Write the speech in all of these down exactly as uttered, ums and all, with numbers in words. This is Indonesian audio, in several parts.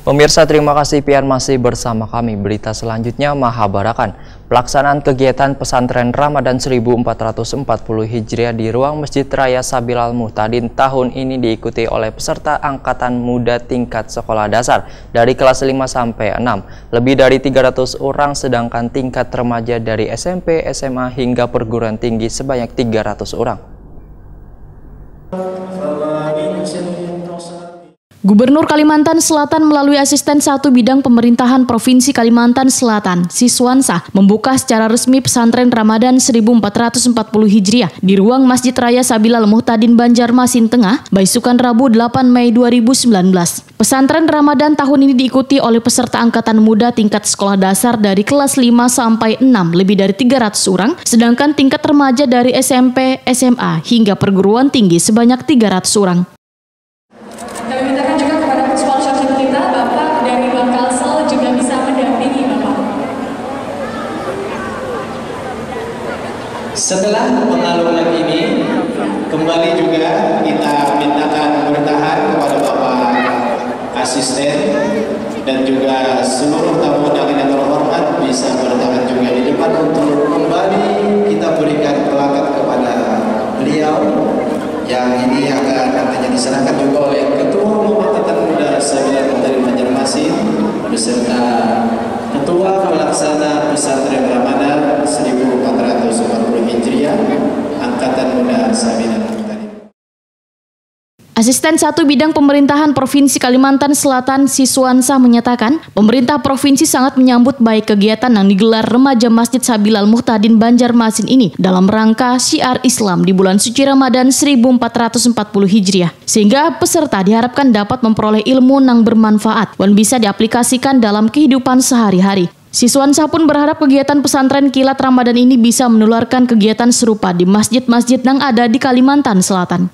Pemirsa, terima kasih pian masih bersama kami. Berita selanjutnya Mahabarakan. Pelaksanaan kegiatan pesantren Ramadan seribu empat ratus empat puluh Hijriah di ruang Masjid Raya Sabilal Muhtadin tahun ini diikuti oleh peserta angkatan muda tingkat sekolah dasar dari kelas lima sampai enam. Lebih dari tiga ratus orang, sedangkan tingkat remaja dari S M P, S M A hingga perguruan tinggi sebanyak tiga ratus orang. Gubernur Kalimantan Selatan melalui Asisten Satu Bidang Pemerintahan Provinsi Kalimantan Selatan, Siswansa, membuka secara resmi pesantren Ramadan seribu empat ratus empat puluh Hijriah di ruang Masjid Raya Sabilal Muhtadin Banjarmasin Tengah, Baisukan Rabu delapan Mei dua ribu sembilan belas. Pesantren Ramadan tahun ini diikuti oleh peserta angkatan muda tingkat sekolah dasar dari kelas lima sampai enam lebih dari tiga ratus orang, sedangkan tingkat remaja dari S M P, S M A hingga perguruan tinggi sebanyak tiga ratus orang. Kami mintakan juga kepada sponsor kita, Bapak dari Bank Kalsel juga bisa mendampingi Bapak. Setelah pengaluman ini, kembali juga kita mintakan bertahan kepada Bapak Asisten dan juga seluruh tamu undangan yang terhormat bisa bertahan juga di depan untuk kembali kita berikan plakat kepada beliau yang ini akan nantinya diserahkan juga oleh Ketua Umum Angkatan Muda Sabilal Muhtadin Banjarmasin beserta Ketua Pelaksana Pesantren Ramadan seribu empat ratus empat puluh Hijriah Angkatan Muda Sabilal Muhtadin. Asisten Satu Bidang Pemerintahan Provinsi Kalimantan Selatan, Siswansa, menyatakan pemerintah provinsi sangat menyambut baik kegiatan yang digelar remaja Masjid Sabilal Muhtadin Banjarmasin ini dalam rangka syiar Islam di bulan suci Ramadan seribu empat ratus empat puluh Hijriah, sehingga peserta diharapkan dapat memperoleh ilmu yang bermanfaat dan bisa diaplikasikan dalam kehidupan sehari-hari. Siswansa pun berharap kegiatan pesantren kilat Ramadan ini bisa menularkan kegiatan serupa di masjid-masjid yang ada di Kalimantan Selatan.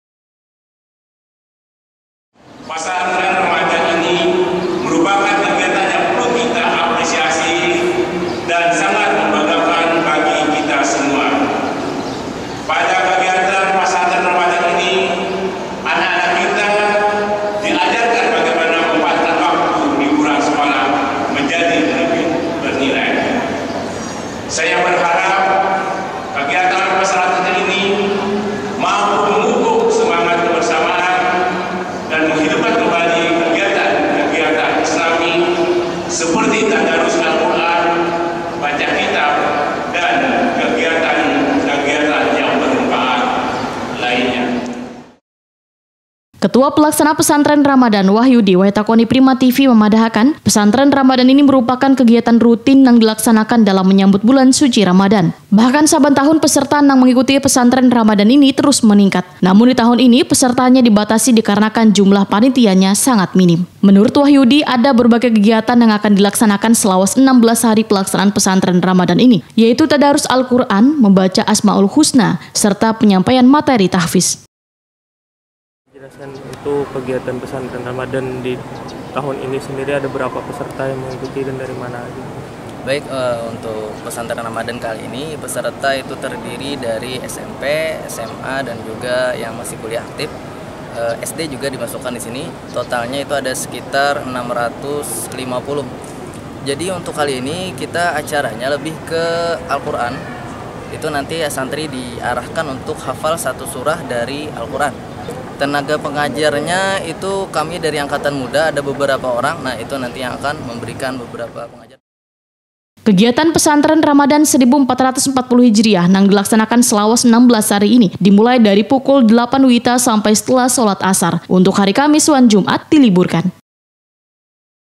Pesantren Ramadan ini merupakan kegiatan yang perlu kita apresiasi dan sangat membanggakan bagi kita semua. Pada kegiatan pesantren Ramadan ini, anak-anak kita diajarkan bagaimana memanfaatkan waktu liburan sekolah menjadi lebih bernilai. Saya berharap kegiatan pesantren ini mampu memupuk semangat kebersamaan dan menghidupkan kembali kegiatan-kegiatan Islami seperti tadarus Al-Quran, baca kitab, dan kegiatan-kegiatan yang bermanfaat lainnya. Ketua Pelaksana Pesantren Ramadan Wahyudi Waitakoni Prima T V memadahkan pesantren Ramadan ini merupakan kegiatan rutin yang dilaksanakan dalam menyambut bulan suci Ramadan. Bahkan saban tahun peserta yang mengikuti pesantren Ramadan ini terus meningkat. Namun di tahun ini pesertanya dibatasi dikarenakan jumlah panitianya sangat minim. Menurut Wahyudi, ada berbagai kegiatan yang akan dilaksanakan selawas enam belas hari pelaksanaan pesantren Ramadan ini, yaitu tadarus Al-Quran, membaca Asmaul Husna, serta penyampaian materi tahfiz. Jelaskan itu kegiatan pesantren Ramadan di tahun ini sendiri ada berapa peserta yang mengikuti dan dari mana aja? Baik, uh, untuk pesantren Ramadan kali ini peserta itu terdiri dari S M P, S M A dan juga yang masih kuliah aktif. Uh, S D juga dimasukkan di sini. Totalnya itu ada sekitar enam ratus lima puluh. Jadi untuk kali ini kita acaranya lebih ke Al-Quran. Itu nanti ya santri diarahkan untuk hafal satu surah dari Al-Quran. Tenaga pengajarnya itu kami dari Angkatan Muda ada beberapa orang, nah itu nanti yang akan memberikan beberapa pengajar. Kegiatan pesantren Ramadan seribu empat ratus empat puluh Hijriah yang dilaksanakan selawas enam belas hari ini dimulai dari pukul delapan W I B sampai setelah sholat asar. Untuk hari Kamis dan Jumat diliburkan.